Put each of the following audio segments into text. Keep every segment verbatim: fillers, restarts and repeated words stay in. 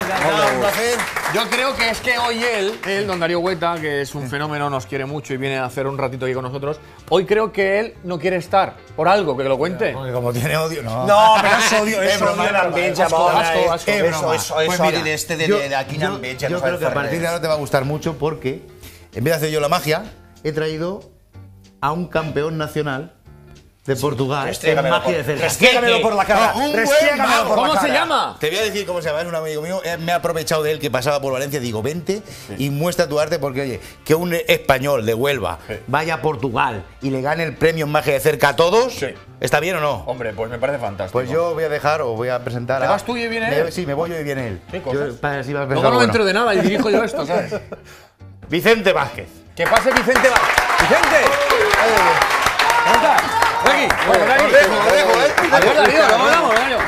un placer. Yo creo que es que hoy él, él, don Darío Hueta, que es un fenómeno, nos quiere mucho y viene a hacer un ratito aquí con nosotros, hoy creo que él no quiere estar por algo, que lo cuente. Porque como tiene odio, no. No, però és odio, és broma, odio és broma, d'enveja, asco, bona. asco, asco, És és broma. és Pues odi mira, d'este de yo- de aquí yo- n'enveja. Yo creo que a partir de ahora te va a gustar mucho porque, en vez de hacer yo la magia, he traído a un campeón nacional de Portugal en magia de cerca. Restrégamelo por la cara. No, un buen Restrégamelo mago. por la ¿Cómo cara. se llama? Te voy a decir cómo se llama, es un amigo mío. eh, Me he aprovechado de él que pasaba por Valencia. Digo, vente y muestra tu arte porque, oye, que un español de Huelva Sí. vaya a Portugal y le gane el premio en magia de cerca a todos, Sí. ¿está bien o no? Hombre, pues me parece fantástico. Pues yo voy a dejar o voy a presentar ¿Te a. vas tú y viene Me- él? Sí, me voy yo y viene él. ¿Qué cosas? Yo, para así vas a pensar, Luego no me bueno. entero de nada y dirijo yo esto, ¿sabes? Vicente Vázquez. Que pase Vicente. Va- ¡Vicente! ¿Cómo estás? Ven aquí. Bueno, ven aquí. Os dejo, os dejo, ¿eh? Adiós, Darío, luego hablamos, Darío.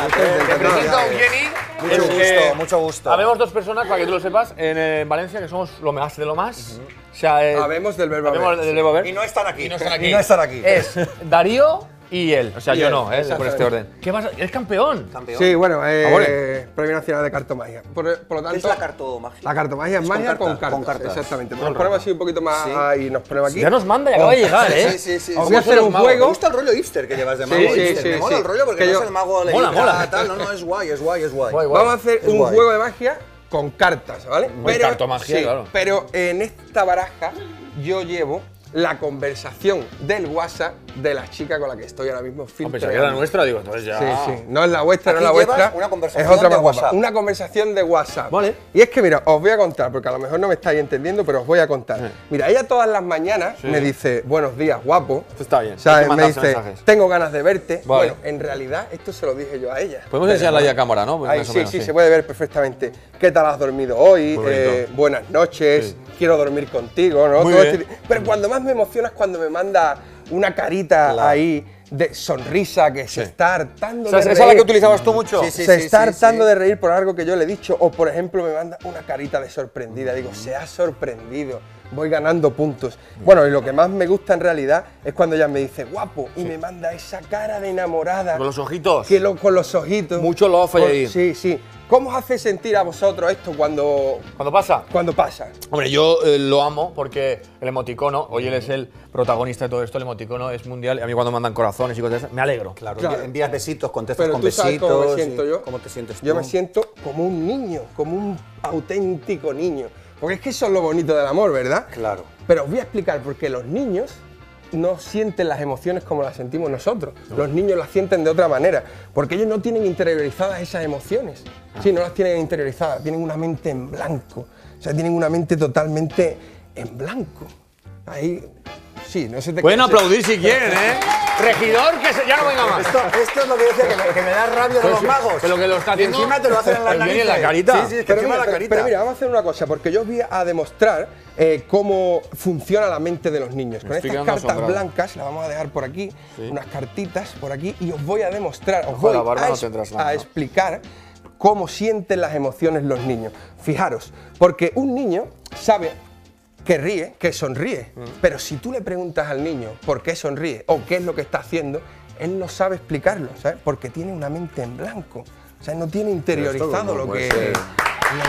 Te presento a Eugeni. Mucho Es gusto, que mucho gusto. Habemos dos personas, para que tú lo sepas, en eh, Valencia, que somos lo más de lo más. O sea, eh, Habemos del verbo habemos haber. del verbo haber. Y no están aquí. Y no están aquí. Y no están aquí. Es Darío y él. O sea, Y yo él, no, ¿eh? Por exactamente. este orden. ¿Qué pasa? ¡Es campeón! Campeón. Sí, bueno, eh, Favores. Premio Nacional de Cartomagia. Por, por lo tanto, ¿Qué es la cartomagia? La cartomagia es Es con magia con cartas, cartas. con cartas. Exactamente. Todo Nos el ponemos rato. así un poquito más Sí. ahí, nos ponemos aquí. Ya nos manda y acaba de llegar, ¿eh? Sí, sí, sí. Os voy a hacer un Me juego. gusta el rollo hipster que llevas de mago. Sí, sí, hipster. sí, Me mola sí. el rollo porque Que no yo- es el mago Mola, leíta, mola. tal. No, no, es guay, es guay, es guay. Guay, guay. Vamos a hacer Es un guay. juego de magia con cartas, ¿vale? Muy cartomagia, sí, claro. pero en esta baraja yo llevo la conversación del WhatsApp de la chica con la que estoy ahora mismo Ah, filtrando. pensaba que era la nuestra, digo, entonces ya. Sí, sí. No es la vuestra, no es Aquí la llevas vuestra. una conversación es otra de más guapa. WhatsApp. Una conversación de WhatsApp. Vale. Y es que, mira, os voy a contar, porque a lo mejor no me estáis entendiendo, pero os voy a contar. Mira, ella todas las mañanas Sí. me dice, buenos días, guapo. Esto está bien. O sea, Hay que me mandarse dice, mensajes. tengo ganas de verte. Vale. Bueno, en realidad, esto se lo dije yo a ella. Podemos Pero enseñarla no. ya a cámara, ¿no? Pues Ahí, más o sí, menos, sí, se puede ver perfectamente. ¿Qué tal has dormido hoy? Muy bonito. Eh, buenas noches, Sí. quiero dormir contigo, ¿no? Muy Todo bien. este- Pero cuando más me emociona es cuando me manda una carita Claro. ahí de sonrisa que se está hartando O sea, de ¿esa es la reír. que utilizabas tú mucho? Sí, sí. se está hartando sí. de reír por algo que yo le he dicho. O, por ejemplo, me manda una carita de sorprendida. Digo, se ha sorprendido. Voy ganando puntos. Bueno, y lo que más me gusta en realidad es cuando ella me dice, guapo, y me manda esa cara de enamorada. Con los ojitos. Que lo- con los ojitos. Mucho love Con- ahí. Sí, sí. ¿Cómo os hace sentir a vosotros esto cuando, ¿Cuándo pasa? cuando pasa? Hombre, yo eh, lo amo porque el emoticono, hoy él es el protagonista de todo esto, el emoticono es mundial. Y a mí cuando mandan corazones y cosas de esas, me alegro. Claro, Claro. envías besitos, contestas Pero con tú sabes besitos. cómo me y- siento yo. ¿Cómo te sientes tú? Yo me siento como un niño, como un auténtico niño. Porque es que eso es lo bonito del amor, ¿verdad? Claro. Pero os voy a explicar por qué los niños no sienten las emociones como las sentimos nosotros. Los niños las sienten de otra manera, porque ellos no tienen interiorizadas esas emociones. Sí, no las tienen interiorizadas, tienen una mente en blanco. O sea, tienen una mente totalmente en blanco. Ahí, sí, no se te Pueden se- aplaudir si quieren, ¿eh? Regidor, que se- ya no venga más. Esto, esto es lo que decía, que me, que me da rabia de los magos. Pero que lo está Y haciendo. encima te lo hacen en la el bien y en narices. la carita. Sí, sí, es que Pero encima mira, la pero- carita. pero mira, vamos a hacer una cosa, porque yo os voy a demostrar eh, cómo funciona la mente de los niños. Con estoy estas quedando cartas asombrado. blancas, las vamos a dejar por aquí, Sí. unas cartitas por aquí, y os voy a demostrar, os Ojo, voy la barba a, no es- tendrás nada, a ¿no? explicar cómo sienten las emociones los niños. Fijaros, porque un niño sabe que ríe, que sonríe, Mm. pero si tú le preguntas al niño por qué sonríe o qué es lo que está haciendo, él no sabe explicarlo, ¿sabes? Porque tiene una mente en blanco. O sea, no tiene interiorizado cómo lo puede que, ser? lo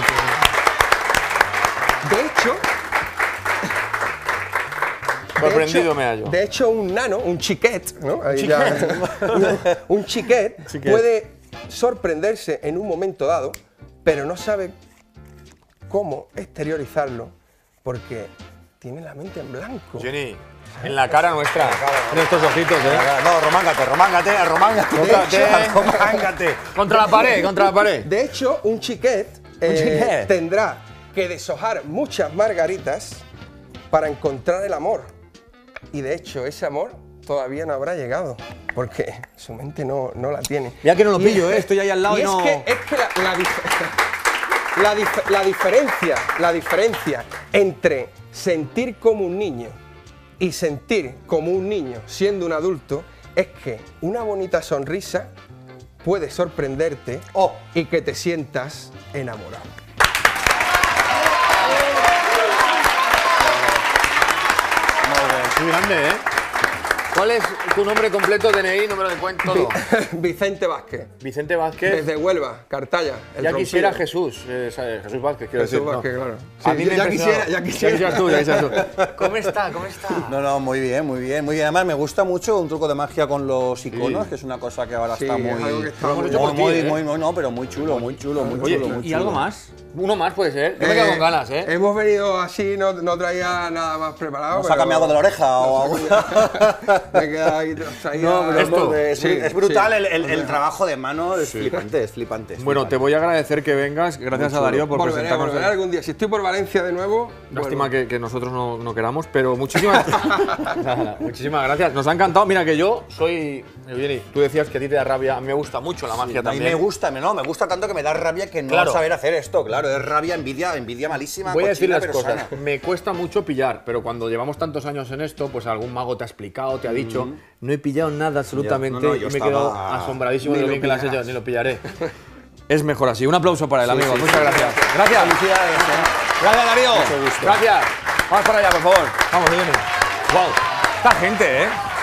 que- De hecho, Sorprendido de hecho, me hallo. De hecho, un nano, un chiquet, ¿no? Ahí ya- un, un chiquet, Chiquet. puede sorprenderse en un momento dado, pero no sabe cómo exteriorizarlo porque tiene la mente en blanco. Jenny, en la cara nuestra. En estos ojitos, ¿eh? No, romángate, romángate, romángate. Róngate. romángate. Contra la pared, contra la pared. De hecho, un chiquet, eh, chiquet. tendrá que deshojar muchas margaritas para encontrar el amor. Y de hecho, ese amor todavía no habrá llegado, porque su mente no, no la tiene. Mira que no lo Y pillo, es- ¿eh? Estoy ahí al lado y es no- Que, es que la, la dif- la dif- la diferencia, la diferencia entre sentir como un niño y sentir como un niño siendo un adulto es que una bonita sonrisa puede sorprenderte Oh. y que te sientas enamorado. Muy grande, ¿eh? ¿Cuál es tu nombre completo, D N I, número de cuenta, todo? Vicente Vázquez. Vicente Vázquez. Desde Huelva, Cartaya. El Ya rompido. quisiera Jesús, eh, ¿sabes? Jesús Vázquez, quiero Jesús decir. Vázquez, no. claro. A Sí, mí ya- me ya ha quisiera, impresionado. ya quisiera. Ya quisieras tú, ya quisieras tú. ¿Cómo está? ¿Cómo está? No, no, muy bien, muy bien, muy bien. Además, me gusta mucho un truco de magia con los iconos, Sí. que es una cosa que ahora Sí, está es muy. algo que está muy, muy hecho por muy, ti, ¿eh? muy, muy- no, pero muy chulo, muy chulo, muy Oye, chulo, muy ¿y chulo. algo más? Uno más puede ser. Yo me quedo con ganas, ¿eh? Hemos venido así, no, no traía nada más preparado. ¿Nos ha cambiado de la oreja o algo? Me he quedado ahí, traía- No, pero Esto. es, Sí, es brutal sí. el, el- el trabajo de mano, es flipante, es flipante. es Bueno, flipante. te voy a agradecer que vengas. Gracias a Darío por Volveré, presentarnos. volveré algún día. Si estoy por Valencia de nuevo, Lástima vuelvo. que, que nosotros no, no queramos, pero muchísimas, nada, muchísimas gracias. Nos ha encantado. Mira que yo soy. Eugeni, tú decías que a ti te da rabia. A mí me gusta mucho la magia A mí también. me gusta, me- no, me gusta tanto que me da rabia que no Claro. saber hacer esto, claro, es rabia, envidia, envidia malísima. Voy a decir cochina, las pero cosas. sana. Me cuesta mucho pillar, pero cuando llevamos tantos años en esto, pues algún mago te ha explicado, te ha dicho. No he pillado nada absolutamente Ya, no, no, y yo me he quedado estaba- asombradísimo Ni de lo lo bien que las has hecho. pillarás. Ni lo pillaré. Es mejor así. Un aplauso para el amigo. Muchas gracias. Gracias. Felicidades, ¿eh? Gracias, Darío. Mucho gusto. Gracias. Vamos para allá, por favor. Vamos, Eugeni. Wow. Esta gente, ¿eh?